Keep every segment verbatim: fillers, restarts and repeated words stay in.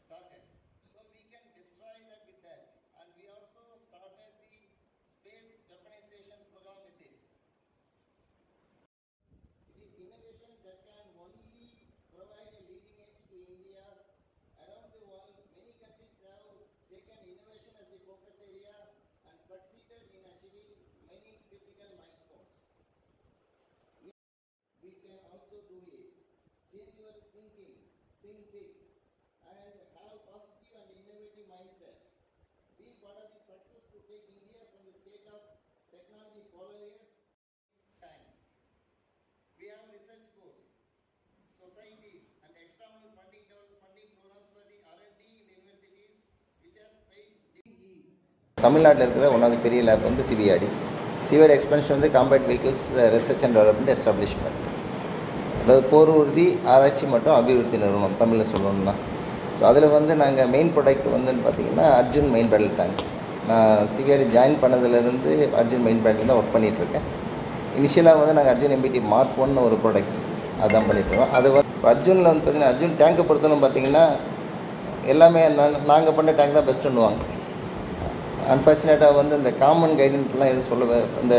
target. So we can destroy that with that. And we also started the space weaponization program with this. It is innovation that can only provide a leading edge to India. Around the world, many countries have taken innovation as a focus area and succeeded in achieving many critical milestones. We can also do it. Change your thinking, think big, and have positive and innovative mindset. Be part of the success to take India from the state of technology followers. Thanks. We have research groups, societies, and external funding funding programs for the R and D in the universities, which has paid. தமிழ்நாட்டில் இருக்கிற ஒன்றாவது பெரிய lab வந்து சிவிஆர்டி. C V R D expansion வந்து combat vehicles research and development establishment, அதாவது போர் உறுதி ஆராய்ச்சி மற்றும் அபிவிருத்தி நிறுவனம் தமிழில் சொல்லணும்னா. ஸோ அதில் வந்து நாங்கள் மெயின் ப்ராடக்ட் வந்துன்னு பார்த்தீங்கன்னா அர்ஜுன் மெயின் பேரல் டேங்க். நான் சிவிஆர்டி ஜாயின் பண்ணதுலேருந்து அர்ஜுன் மெயின் பேரல் தான் ஒர்க் பண்ணிகிட்ருக்கேன். இனிஷியலாக வந்து நாங்கள் அர்ஜுன் எம்பிடி மார்க் ஒன்னு ஒரு ப்ராடக்ட் அதான் பண்ணிட்டுருக்கோம். அது வந்து இப்போ அர்ஜுனில் வந்து பார்த்திங்கன்னா அர்ஜுன் டேங்கை பொறுத்தவரை பார்த்திங்கன்னா எல்லாமே நாங்கள் பண்ண டேங்க் தான் பெஸ்ட்டுன்னுவாங்க. அன்ஃபார்ச்சுனேட்டாக வந்து இந்த காமன் கைடன்ஸ்லாம் எதுவும் சொல்ல இந்த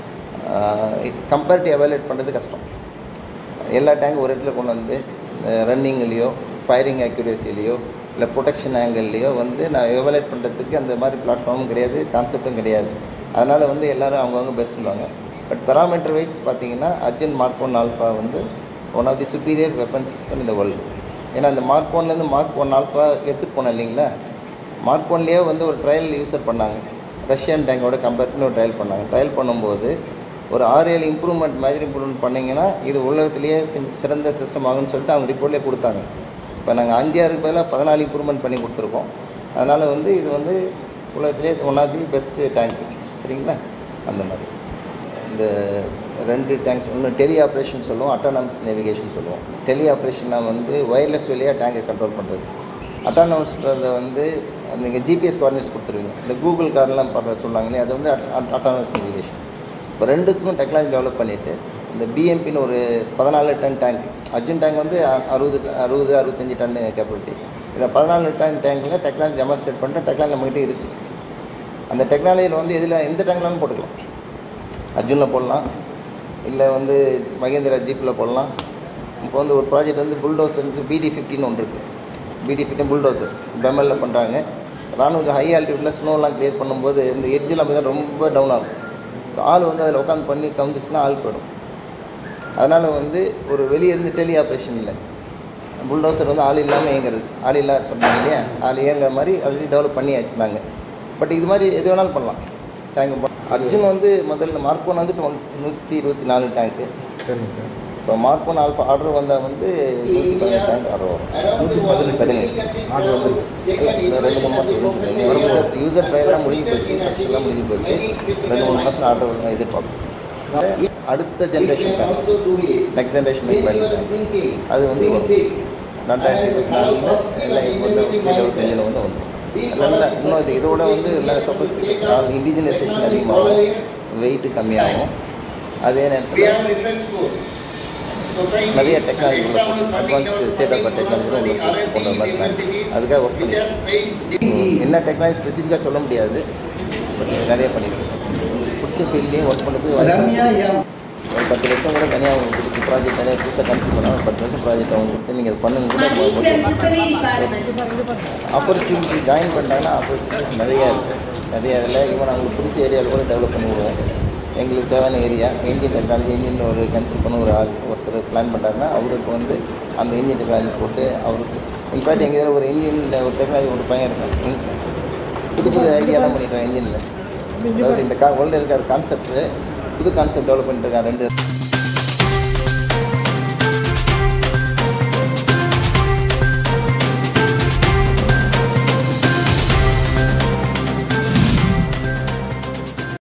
கம்பேரிட்டிவ் எவாலுவேட் பண்ணுறது கஷ்டம். எல்லா டேங்கும் ஒரு இடத்துல கொண்டு வந்து ரன்னிங்லேயோ ஃபயரிங் அக்யூரேசிலேயோ இல்லை ப்ரொடெக்ஷன் ஆங்கிள்லேயோ வந்து நான் எவாலுவேட் பண்ணுறதுக்கு அந்த மாதிரி பிளாட்ஃபார்மும் கிடையாது, கான்செப்டும் கிடையாது. அதனால் வந்து எல்லோரும் அவங்கவுங்க பெஸ்ட்டுவாங்க. பட் பெராமீட்டர் வைஸ் பார்த்தீங்கன்னா அர்ஜுன் மார்க் ஒன் ஆல்ஃபா வந்து one of the superior weapon system இந்த வேர்ல்டு. ஏன்னா அந்த மார்க் ஒன்லேருந்து மார்க் ஒன் ஆல்ஃபா எடுத்துகிட்டு போனேன் இல்லைங்களா, மார்க் ஒன்லேயே வந்து ஒரு ட்ரையல் யூஸர் பண்ணாங்க. ரஷ்யன் டேங்கோட கம்பேர் பண்ணி ஒரு ட்ரையல் பண்ணாங்க. ட்ரையல் பண்ணும்போது ஒரு ஆறு ஏழு இம்ப்ரூவ்மெண்ட் மாதிரி இம்ப்ரூவ்மெண்ட் பண்ணிங்கன்னா இது உலகத்துலேயே சிறந்த சிஸ்டம் ஆகுன்னு சொல்லிட்டு அவங்க ரிப்போர்ட்லேயே கொடுத்தாங்க. இப்போ நாங்கள் அஞ்சு ஆறுக்கு பதிலாக பதினாலு இம்ப்ரூவ்மெண்ட் பண்ணி கொடுத்துருக்கோம். அதனால் வந்து இது வந்து உலகத்துலேயே one of the best tank. சரிங்களா? அந்த மாதிரி இந்த ரெண்டு டேங்க்ஸ் ஒன்று டெலி ஆப்ரேஷன் சொல்லுவோம், அட்டானமஸ் நேவிகேஷன் சொல்லுவோம். டெலி ஆப்ரேஷனில் வந்து ஒயர்லெஸ் வழியாக டேங்கை கண்ட்ரோல் பண்ணுறது. அட்டானமஸ்ன்றதை வந்து நீங்கள் ஜிபிஎஸ் கோஆர்டினேட்ஸ் கொடுத்துருவீங்க. இந்த கூகுள் கார்லாம் பண்ணுற சொல்லாங்களே அது வந்து அட்டானமஸ் நேவிகேஷன். இப்போ ரெண்டுக்கும் டெக்னாலஜி டெவலப் பண்ணிவிட்டு இந்த பிஎம்பின்னு ஒரு பதினாலு டன் டேங்க், அர்ஜுன் டேங்க் வந்து அறுபது அறுபது அறுபத்தஞ்சி டன்னு கேப்பபிலிட்டி. இதை பதினாலு டன் டேங்கில் டெக்னாலஜி டெமான்ஸ்ட்ரேட் பண்ணிட்டு டெக்னாலஜி நம்மகிட்ட இருக்குது. அந்த டெக்னாலஜியில் வந்து எதில் எந்த டேங்க்லாலும் போட்டுக்கலாம். அர்ஜுனில் போடலாம், இல்லை வந்து மகேந்திரா ஜீப்பில் போடலாம். இப்போ வந்து ஒரு ப்ராஜெக்ட் வந்து புல்டோசர் பிடி ஃபிஃப்டின்னு ஒன்று இருக்குது. பிடி ஃபிஃப்டின் புல்டோசர் பெமலில் பண்ணுறாங்க. ராணுவ ஹை ஆல்டிடியூட்டில் ஸ்னோலாம் க்ளியர் பண்ணும்போது இந்த எட்ஜெலாம் பார்த்தா ரொம்ப டவுன் ஆகும். ஸோ ஆள் வந்து அதில் உட்காந்து பண்ணி கவுந்துச்சுன்னா ஆள் போயிடும். அதனால் வந்து ஒரு வெளியே இருந்து டெலி ஆப்ரேஷன் இல்லை, புல்டோசர் வந்து ஆள் இல்லாமல் இயங்குறது. ஆள் இல்லாத சொன்னாங்க இல்லையா, ஆள் இயங்குற மாதிரி ஆல்ரெடி டெவலப் பண்ணியாச்சு நாங்கள். பட் இது மாதிரி எது வேணாலும் பண்ணலாம். டேங்க் அர்ஜுன் வந்து முதல்ல மார்க் ஒன் வந்துட்டு ஒன் நூற்றி இருபத்தி நாலு டேங்க்கு. இப்போ மார்க் ஒன் ஆல்ஃபா ஆர்டர் வந்தால் வந்து நூற்றி பதினெட்டு டேங்க் ஆர்டர் வரும். பதினெட்டு ரெண்டு மூணு மாதம் யூசர் யூசர் ட்ரையெல்லாம் முடிஞ்சு போச்சு, சக்ஸஸ்லாம் முடிஞ்சு போச்சு. ரெண்டு மூணு மாதம் ஆர்டர் எதிர்பார்ப்போம். அடுத்த generation tank, next generation main barrel tank, அது வந்து வரும் ரெண்டாயிரத்தி இருபத்தி நாலில் எல்லாம் இப்போ வந்து இருபத்தஞ்சில் வந்து வந்துடும். நல்லா இன்னும் இது இதோட வந்து எல்லாம் சொபஸ்டிகேட் ஆல் இண்டிஜினைசேஷன் அதிகமாகும், வெயிட்டு கம்மியாகும். அதே நேரத்தில் நிறைய டெக்னாலஜி உள்ள அட்வான்ஸ்டு ஸ்டேட் ஆஃப் டெக்னாலஜி உள்ள கொண்டு வந்தாங்க. அதுக்காக ஒர்க் பண்ணி என்ன டெக்னாலஜி ஸ்பெசிஃபிக்காக சொல்ல முடியாது, பட் நிறைய பண்ணியிருக்கோம். பிடிச்ச ஃபீல்ட்லேயும் ஒர்க் பண்ணுறது ஒரு பத்து லட்சம் கூட தனியாக அவங்க கொடுத்து ப்ராஜெக்ட் நிறைய புதுசாக கன்சிடர் பண்ணால் ஒரு பத்து லட்சம் ப்ராஜெக்ட் அவங்க கொடுத்து நீங்கள் அது பண்ணுங்க கூட. ஆப்பர்ச்சுனிட்டி ஜாயின் பண்ணிட்டாங்கன்னா ஆப்பர்ச்சுனிட்டிஸ் நிறையா இருக்குது. நிறைய இதில் ஈவன் அவங்களுக்கு பிடிச்ச ஏரியாவில் கூட டெவலப் பண்ணி விடுவோம். எங்களுக்கு தேவையான ஏரியா இன்ஜின் டெக்னாலஜி, இன்ஜின் ஒரு கன்சிடர் பண்ண ஒரு ஆள் ஒருத்தர் பிளான் பண்ணுறாருன்னா அவருக்கு வந்து அந்த இன்ஜின் டெக்னாலஜி போட்டு அவருக்கு இன்ஃபேக்ட் எங்கள் இதில் ஒரு இன்ஜினில் ஒரு டெக்னாலஜி ஒரு பையன் இருக்கான், புது புது ஐடியாலாம் பண்ணிட்டான் இன்ஜினில். அதாவது இந்த கா வேர்ல்டில் இருக்கிற கான்செப்ட்டு புது கான்செப்ட் டெவலப் பண்ணிட்டு இருக்கான். ரெண்டு